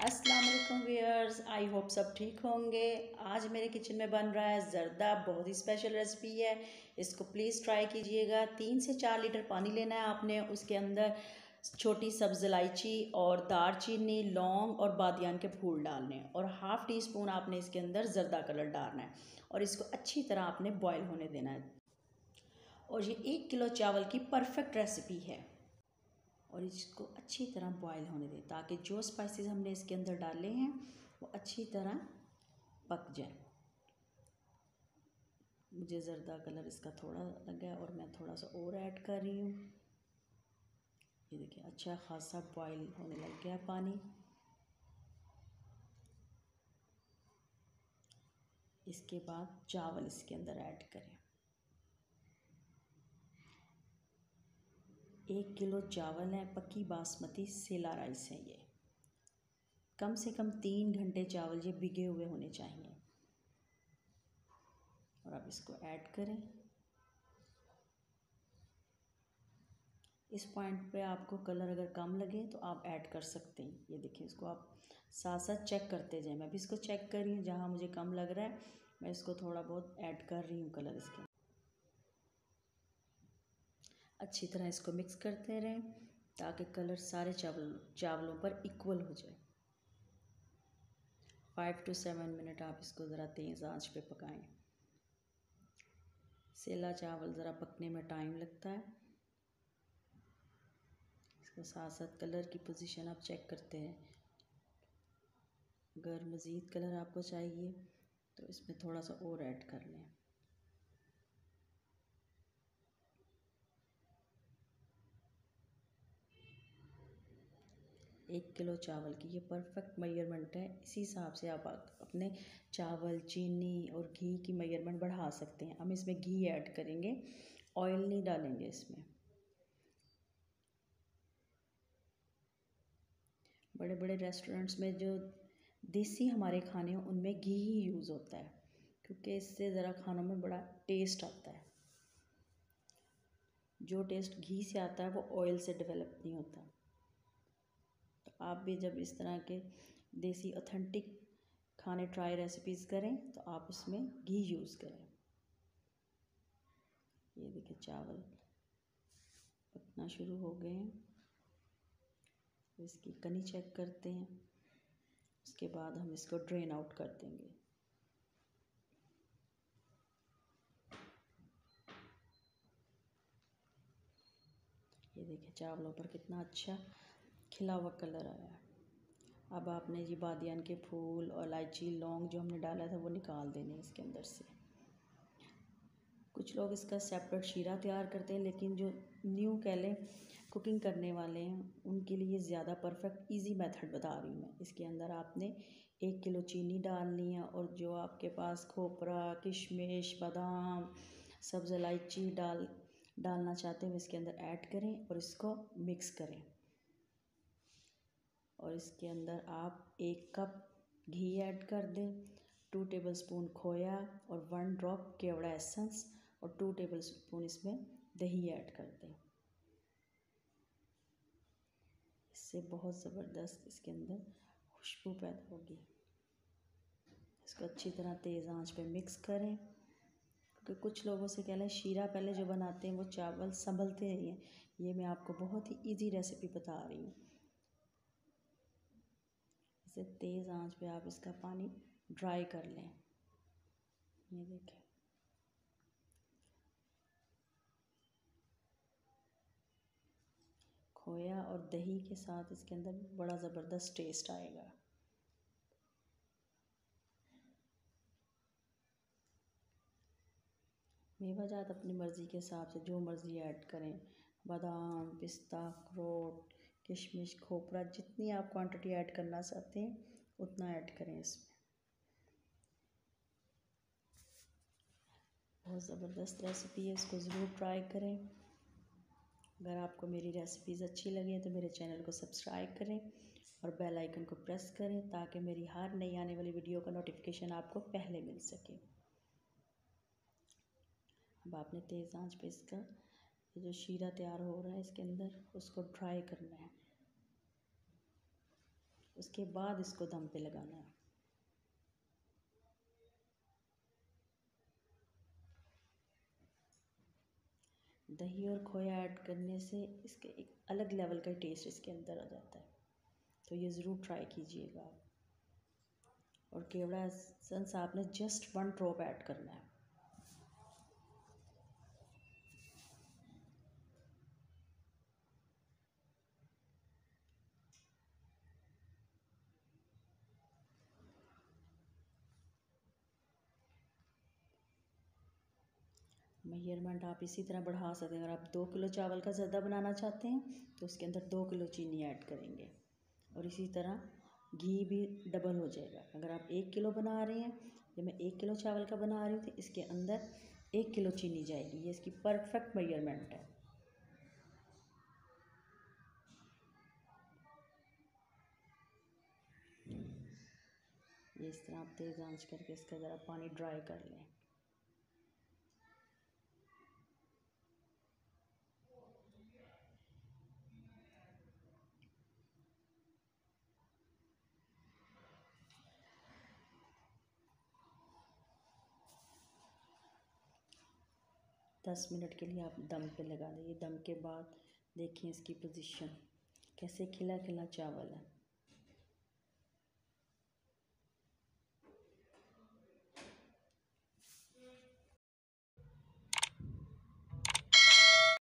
अस्सलाम वालेकुम viewers, I hope सब ठीक होंगे। आज मेरे किचन में बन रहा है ज़र्दा। बहुत ही स्पेशल रेसिपी है, इसको प्लीज़ ट्राई कीजिएगा। 3 से 4 लीटर पानी लेना है आपने। उसके अंदर छोटी सब्ज़ इलायची और दारचीनी, लौंग और बादियान के फूल डालने हैं और हाफ़ टी स्पून आपने इसके अंदर ज़र्दा कलर डालना है और इसको अच्छी तरह आपने बॉयल होने देना है। और ये 1 किलो चावल की परफेक्ट रेसिपी है और इसको अच्छी तरह बॉयल होने दें ताकि जो स्पाइसेस हमने इसके अंदर डाले हैं वो अच्छी तरह पक जाए। मुझे ज़र्दा कलर इसका थोड़ा लगा है और मैं थोड़ा सा और ऐड कर रही हूँ। ये देखिए अच्छा खासा बॉयल होने लग गया पानी। इसके बाद चावल इसके अंदर ऐड करें। 1 किलो चावल है, पक्की बासमती सेला राइस है। ये कम से कम 3 घंटे चावल ये भिगे हुए होने चाहिए। और अब इसको ऐड करें। इस पॉइंट पे आपको कलर अगर कम लगे तो आप ऐड कर सकते हैं। ये देखिए इसको आप साथ साथ चेक करते जाएं। मैं भी इसको चेक कर रही हूँ, जहाँ मुझे कम लग रहा है मैं इसको थोड़ा बहुत ऐड कर रही हूँ कलर इसके। अच्छी तरह इसको मिक्स करते रहें ताकि कलर सारे चावलों पर इक्वल हो जाए। 5 to 7 मिनट आप इसको ज़रा तेज़ आंच पे पकाएं। सेला चावल ज़रा पकने में टाइम लगता है। इसके साथ साथ कलर की पोजीशन आप चेक करते हैं। अगर मज़ीद कलर आपको चाहिए तो इसमें थोड़ा सा और ऐड कर लें। एक किलो चावल की ये परफेक्ट मेजरमेंट है। इसी हिसाब से आप अपने चावल, चीनी और घी की मेजरमेंट बढ़ा सकते हैं। हम इसमें घी ऐड करेंगे, ऑयल नहीं डालेंगे इसमें। बड़े बड़े रेस्टोरेंट्स में जो देसी हमारे खाने हैं उनमें घी ही यूज़ होता है क्योंकि इससे ज़रा खानों में बड़ा टेस्ट आता है। जो टेस्ट घी से आता है वो ऑयल से डेवलप नहीं होता। तो आप भी जब इस तरह के देसी ऑथेंटिक खाने ट्राई रेसिपीज़ करें तो आप उसमें घी यूज़ करें। ये देखिए चावल पकना शुरू हो गए हैं। इसकी कनी चेक करते हैं। उसके बाद हम इसको ड्रेन आउट कर देंगे। ये देखिए चावलों पर कितना अच्छा खिला हुआ कलर आया है। अब आपने ये बादियान के फूल और इलायची, लौंग जो हमने डाला था वो निकाल देने इसके अंदर से। कुछ लोग इसका सेपरेट शीरा तैयार करते हैं, लेकिन जो न्यू कह लें कुकिंग करने वाले हैं उनके लिए ज़्यादा परफेक्ट इजी मेथड बता रही हूँ मैं। इसके अंदर आपने 1 किलो चीनी डालनी है और जो आपके पास खोपरा, किशमिश, बादाम, सब्ज़ इलायची डालना चाहते हैं इसके अंदर ऐड करें और इसको मिक्स करें। और इसके अंदर आप 1 कप घी ऐड कर दें, 2 टेबलस्पून खोया और 1 ड्रॉप केवड़ा एसेंस और 2 टेबलस्पून इसमें दही ऐड कर दें। इससे बहुत ज़बरदस्त इसके अंदर खुशबू पैदा होगी। इसको अच्छी तरह तेज़ आंच पे मिक्स करें क्योंकि कुछ लोगों से कह लें शीरा पहले जो बनाते हैं वो चावल संभलते नहीं हैं। ये मैं आपको बहुत ही इजी रेसिपी बता रही हूँ। इसे तेज़ आंच पे आप इसका पानी ड्राई कर लें। ये देखें खोया और दही के साथ इसके अंदर बड़ा ज़बरदस्त टेस्ट आएगा। मेवाजात अपनी मर्ज़ी के हिसाब से जो मर्ज़ी ऐड करें। बादाम, पिस्ता, अखरोट, किशमिश, खोपरा, जितनी आप क्वांटिटी ऐड करना चाहते हैं उतना ऐड करें इसमें। बहुत ज़बरदस्त रेसिपी है, इसको ज़रूर ट्राई करें। अगर आपको मेरी रेसिपीज़ अच्छी लगें तो मेरे चैनल को सब्सक्राइब करें और बेल आइकन को प्रेस करें ताकि मेरी हर नई आने वाली वीडियो का नोटिफिकेशन आपको पहले मिल सके। अब आपने तेज़ आंच पे इसका ये जो शीरा तैयार हो रहा है इसके अंदर उसको ड्राई करना है। उसके बाद इसको दम पे लगाना है। दही और खोया ऐड करने से इसके एक अलग लेवल का टेस्ट इसके अंदर आ जाता है, तो ये ज़रूर ट्राई कीजिएगा आप। और केवड़ा एसेंस आपने जस्ट 1 ड्रॉप ऐड करना है। मेजरमेंट आप इसी तरह बढ़ा सकते हैं। अगर आप 2 किलो चावल का ज़र्दा बनाना चाहते हैं तो उसके अंदर 2 किलो चीनी ऐड करेंगे, और इसी तरह घी भी डबल हो जाएगा। अगर आप 1 किलो बना रहे हैं, जब मैं 1 किलो चावल का बना रही हूँ तो इसके अंदर 1 किलो चीनी जाएगी। ये इसकी परफेक्ट मेजरमेंट है। ये इस तरह आप तेज़ आंच करके इसका ज़रा पानी ड्राई कर लें। दस मिनट के लिए आप दम पे लगा दें। दम के बाद देखिए इसकी पोजीशन कैसे खिला खिला चावल है।